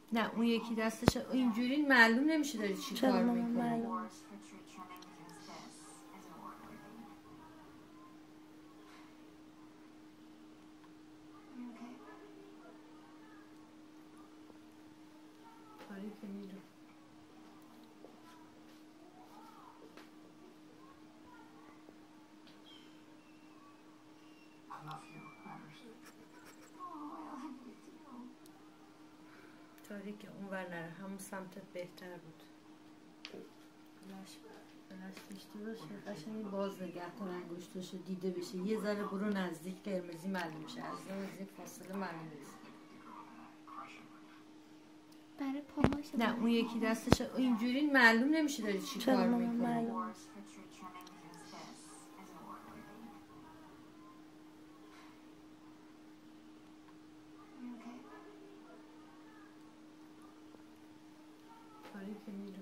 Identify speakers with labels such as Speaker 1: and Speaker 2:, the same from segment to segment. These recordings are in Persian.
Speaker 1: نه اون یکی دستش اینجوری معلوم نمیشه داری چی کار میکنی.
Speaker 2: معلوم.
Speaker 1: کاری که میره تاریک اون ور نره، همون سمتت بهتر بود. بلش داشته باشه قشنگ باز نگه کن، انگشتاشو دیده بشه، یه ذره برو نزدیک، قرمزی معلوم شه، از نزدیک فاصله معلوم نیست.
Speaker 2: برای پاهاش.
Speaker 1: نه اون یکی دستش اینجوری معلوم نمیشه داری چی کار میکنی.
Speaker 2: معلوم.
Speaker 1: کاری که میره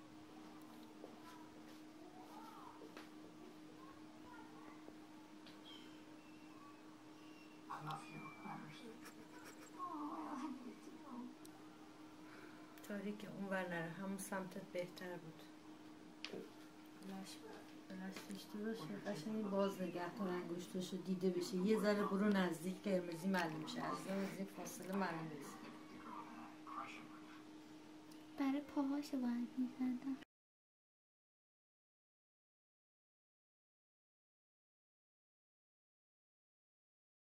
Speaker 1: تاریک اون ور نره، همون سمتت بهتر بود. بلش داشته باشه قشنگ باز نگه کن، انگشتاشو دیده بشه، یه ذره برو نزدیک، قرمزی معلوم شه، از نزدیک فاصله معلوم نیست.
Speaker 2: برای پاهاش باید میزدم.